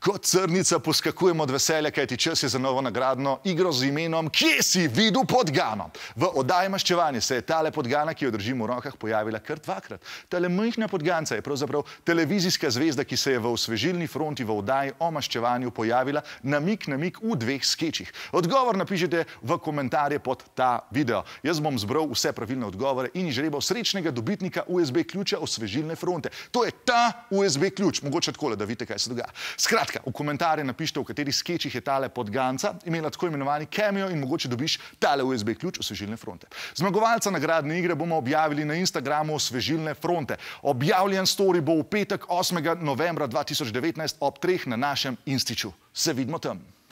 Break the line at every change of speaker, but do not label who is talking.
Kot srnica poskakujemo od veselja, kajti čas je za novo nagradno igro z imenom Kje si videl podgano? V oddaji Maščevanje se je tale podgana, ki jo držimo v rokah, pojavila kar dvakrat. Tale majhna podganca je pravzaprav televizijska zvezda, ki se je v Osvežilni fronti v oddaji o maščevanju pojavila na mik v dveh skečih. Odgovor napišite v komentarje pod ta video. Jaz bom zbral vse pravilne odgovore in izžrebal srečnega dobitnika USB ključa Osvežilne fronte. To je ta USB ključ. Mogoče takole, da vidite, kaj se dogaja. Skratka, v komentarje napišite, v katerih skečih je tale podganca imela tako imenovani cameo in mogoče dobiš tale USB ključ Osvežilne fronte. Zmagovalca nagradne igre bomo objavili na Instagramu Osvežilne fronte. Objavljen story bo v petek 8. novembra 2019 ob 3 na našem Instiču. Se vidimo tam.